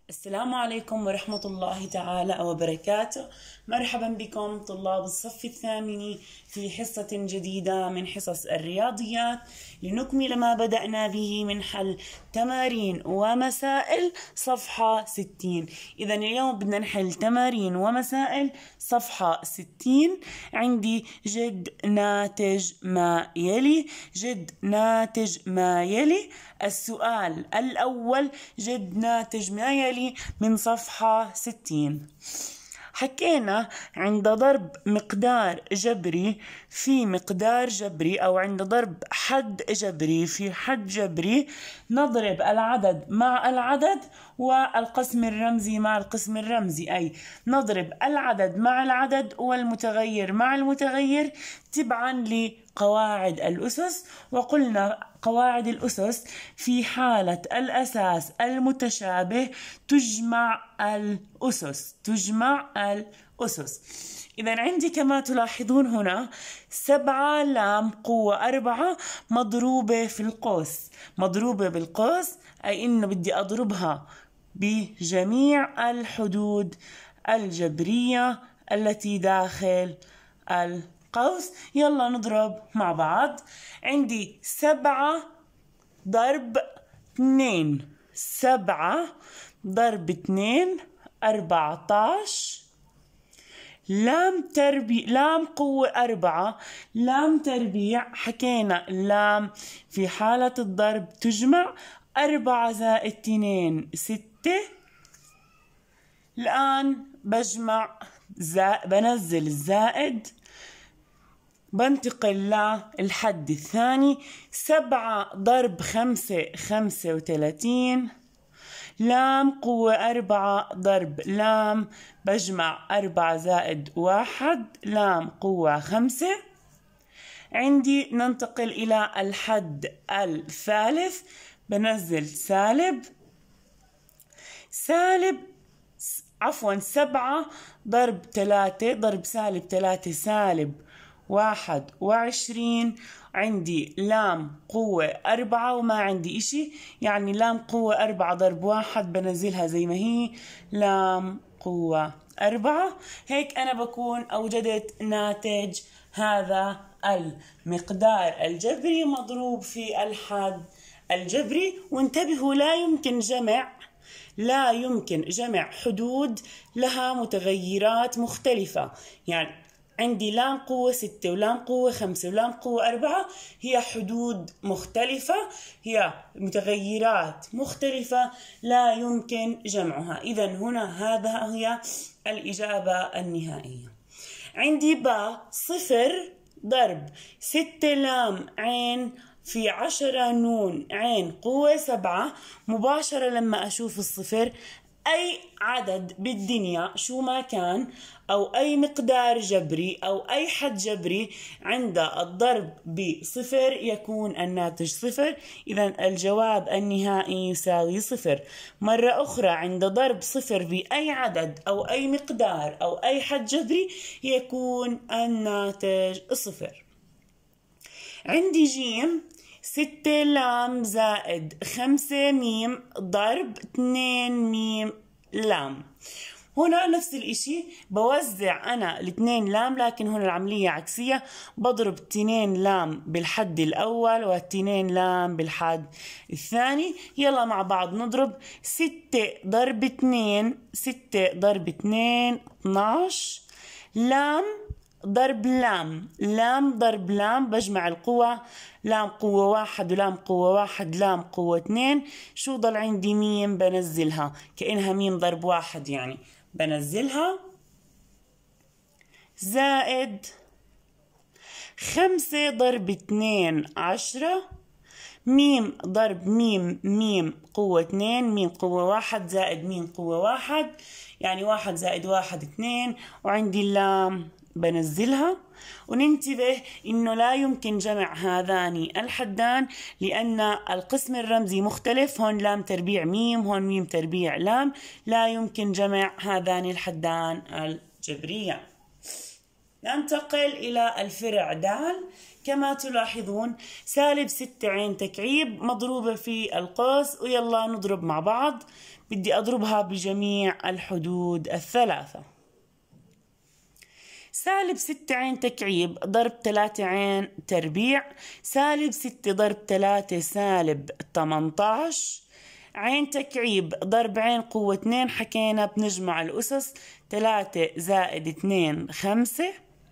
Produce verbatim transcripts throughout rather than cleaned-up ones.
السلام عليكم ورحمة الله تعالى وبركاته. مرحبا بكم طلاب الصف الثامن في حصة جديدة من حصص الرياضيات لنكمل ما بدأنا به من حل تمارين ومسائل صفحة ستين. إذا اليوم بدنا نحل تمارين ومسائل صفحة ستين. عندي جد ناتج ما يلي. جد ناتج ما يلي. السؤال الأول جد ناتج ما يلي من صفحة ستين. حكينا عند ضرب مقدار جبري في مقدار جبري أو عند ضرب حد جبري في حد جبري نضرب العدد مع العدد والقسم الرمزي مع القسم الرمزي، أي نضرب العدد مع العدد والمتغير مع المتغير تبعا لقواعد الأسس. وقلنا قواعد الأسس في حالة الأساس المتشابه تجمع الأسس تجمع الأسس. إذا عندي كما تلاحظون هنا سبعة لام قوة أربعة مضروبة في القوس. مضروبة بالقوس أي إنه بدي أضربها بجميع الحدود الجبرية التي داخل القوس. يلا نضرب مع بعض. عندي سبعة ضرب اثنين. سبعة ضرب اثنين أربعتاش. لام تربيع لام قوة أربعة. لام تربيع حكينا لام في حالة الضرب تجمع. أربعة زائد اثنين ستة. الآن بجمع زا... بنزل الزائد بنتقل للحد الثاني. سبعة ضرب خمسة خمسة وثلاثين. لام قوة أربعة ضرب لام بجمع أربعة زائد واحد. لام قوة خمسة. عندي ننتقل إلى الحد الثالث بنزل سالب سالب عفوا سبعة ضرب ثلاثة ضرب سالب ثلاثة سالب واحد وعشرين. عندي لام قوة أربعة وما عندي إشي، يعني لام قوة أربعة ضرب واحد بنزلها زي ما هي لام قوة أربعة. هيك أنا بكون أوجدت ناتج هذا المقدار الجبري مضروب في الحد الجبري. وانتبهوا لا يمكن جمع لا يمكن جمع حدود لها متغيرات مختلفة. يعني عندي لام قوة ستة ولام قوة خمسة ولام قوة أربعة هي حدود مختلفة، هي متغيرات مختلفة لا يمكن جمعها. إذا هنا هذا هي الإجابة النهائية. عندي با صفر ضرب ستة لام عين في عشرة نون عين قوة سبعة. مباشرة لما أشوف الصفر أي عدد بالدنيا شو ما كان أو أي مقدار جبري أو أي حد جبري عند الضرب بصفر يكون الناتج صفر. إذا الجواب النهائي يساوي صفر. مرة أخرى عند ضرب صفر بأي عدد أو أي مقدار أو أي حد جبري يكون الناتج صفر. عندي جيم ستة لام زائد خمسة ميم ضرب اثنين ميم لام. هنا نفس الاشي بوزع انا الاثنين لام، لكن هنا العملية عكسية. بضرب اثنين لام بالحد الاول واثنين لام بالحد الثاني. يلا مع بعض نضرب. ستة ضرب اثنين ستة ضرب اثنين اثناش. لام ضرب لام لام ضرب لام بجمع القوة. لام قوة واحد ولام قوة واحد لام قوة اثنين. شو ضل عندي؟ ميم بنزلها كأنها ميم ضرب واحد، يعني بنزلها زائد خمسة ضرب اثنين عشرة. ميم ضرب ميم ميم قوة اثنين. ميم قوة واحد زائد ميم قوة واحد، يعني واحد زائد واحد اثنين. وعندي اللام بنزلها. وننتبه إنه لا يمكن جمع هذان الحدان لأن القسم الرمزي مختلف. هون لام تربيع ميم، هون ميم تربيع لام. لا يمكن جمع هذان الحدان الجبرية. ننتقل إلى الفرع دال. كما تلاحظون سالب ستة عين تكعيب مضروبة في القوس. ويلا نضرب مع بعض. بدي أضربها بجميع الحدود الثلاثة. سالب ستة عين تكعيب ضرب ثلاثة عين تربيع، سالب ستة ضرب ثلاثة سالب ثمانية عشر، عين تكعيب ضرب عين قوة اثنين، حكينا بنجمع الأسس، ثلاثة زائد اثنين خمسة،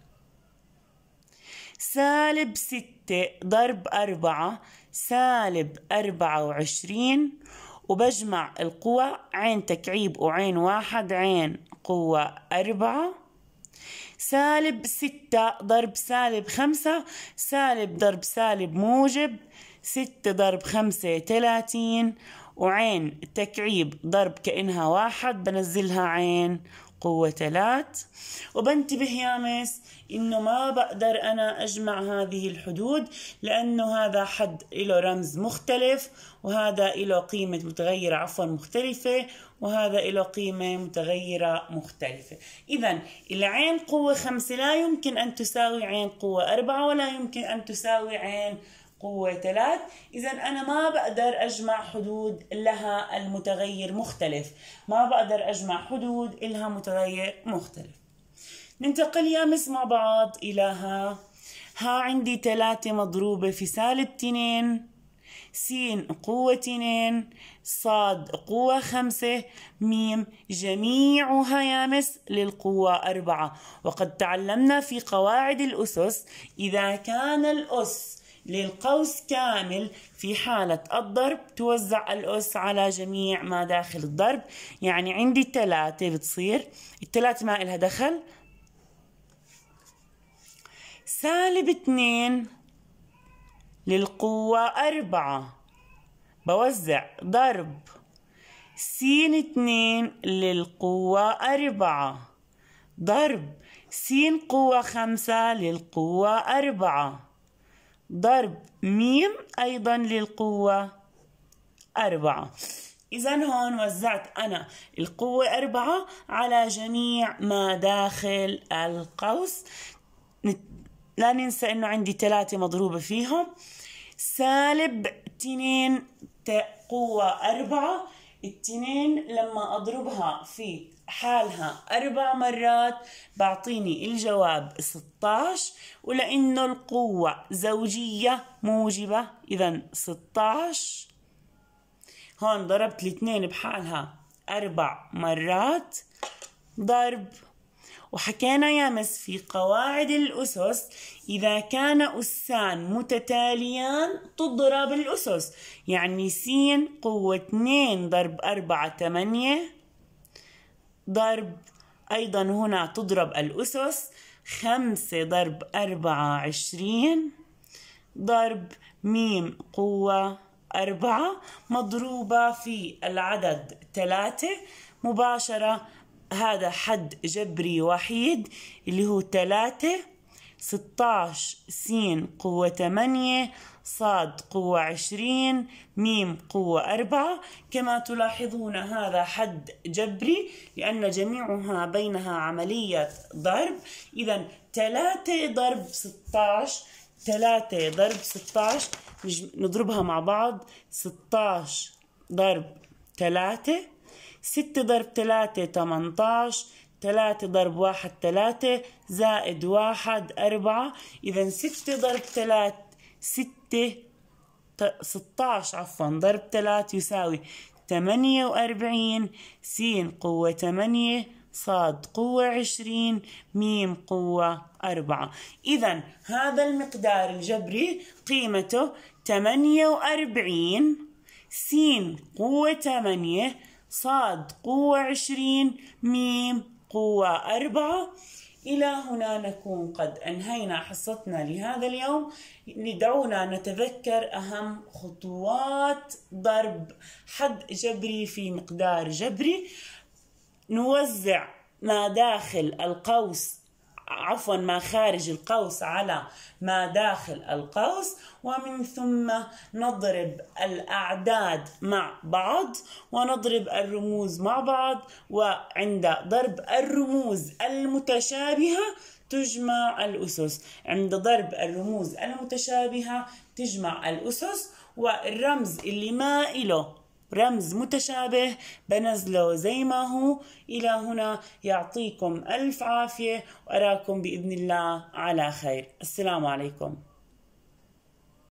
سالب ستة ضرب أربعة سالب أربعة وعشرين، وبجمع القوى عين تكعيب وعين واحد عين قوة أربعة، سالب ستة ضرب سالب خمسة سالب ضرب سالب موجب، ستة ضرب خمسة ثلاثين، وعين تكعيب ضرب كأنها واحد بنزلها عين قوة ثلاث. وبنتبه يا مس إنه ما بقدر أنا أجمع هذه الحدود لأنه هذا حد له رمز مختلف وهذا له قيمة متغيرة عفوا مختلفة وهذا له قيمة متغيرة مختلفة. إذن العين قوة خمسة لا يمكن أن تساوي عين قوة أربعة ولا يمكن أن تساوي عين قوة ثلاث. إذا أنا ما بقدر أجمع حدود لها المتغير مختلف، ما بقدر أجمع حدود لها متغير مختلف. ننتقل يا مس مع بعض إلى ها. ها عندي ثلاثة مضروبة في سالب اثنين، سين قوة اثنين، صاد قوة خمسة، ميم جميعها يا مس للقوة أربعة. وقد تعلمنا في قواعد الأسس إذا كان الأس للقوس كامل في حالة الضرب توزع الأس على جميع ما داخل الضرب. يعني عندي ثلاثة بتصير الثلاثة ما إلها دخل، سالب اثنين للقوة أربعة بوزع ضرب سين اثنين للقوة أربعة ضرب سين قوة خمسة للقوة أربعة ضرب ميم أيضا للقوة أربعة. إذن هون وزعت أنا القوة أربعة على جميع ما داخل القوس. لا ننسى إنه عندي ثلاثة مضروبة فيهم، سالب اثنين قوة أربعة، اثنين لما أضربها في حالها أربع مرات بعطيني الجواب ستة عشر، ولأنه القوة زوجية موجبة إذا ستة عشر. هون ضربت الاثنين بحالها أربع مرات ضرب. وحكينا يا مس في قواعد الأسس إذا كان أسان متتاليان تضرب الأسس، يعني س قوة اثنين ضرب أربعة ثمانية ضرب أيضا هنا تضرب الأسس خمسة ضرب أربعة عشرين ضرب ميم قوة أربعة مضروبة في العدد ثلاثة مباشرة. هذا حد جبري وحيد اللي هو ثلاثة، ستة عشر س قوة ثمانية صاد قوة عشرين ميم قوة أربعة. كما تلاحظون هذا حد جبري لأن جميعها بينها عملية ضرب. إذا ثلاثة ضرب ستة عشر، ثلاثة ضرب ستة عشر نضربها مع بعض، ستة عشر ضرب ثلاثة، ستة ضرب ثلاثة ثمانية عشر، ثلاثة ضرب واحد ثلاثة زائد واحد أربعة. إذا ستة ضرب ثلاثة ستة ستة عشر عفوا ضرب ثلاثة يساوي ثمانية وأربعين، س قوة ثمانية صاد قوة عشرين ميم قوة أربعة. إذا هذا المقدار الجبري قيمته ثمانية وأربعين، س قوة ثمانية صاد قوة عشرين ميم قوة أربعة. إلى هنا نكون قد أنهينا حصتنا لهذا اليوم. دعونا نتذكر أهم خطوات ضرب حد جبري في مقدار جبري. نوزع ما داخل القوس عفوا ما خارج القوس على ما داخل القوس، ومن ثم نضرب الأعداد مع بعض ونضرب الرموز مع بعض، وعند ضرب الرموز المتشابهة تجمع الأسس. عند ضرب الرموز المتشابهة تجمع الأسس، والرمز اللي ما إله رمز متشابه بنزله زي ما هو. إلى هنا يعطيكم ألف عافية وأراكم بإذن الله على خير. السلام عليكم.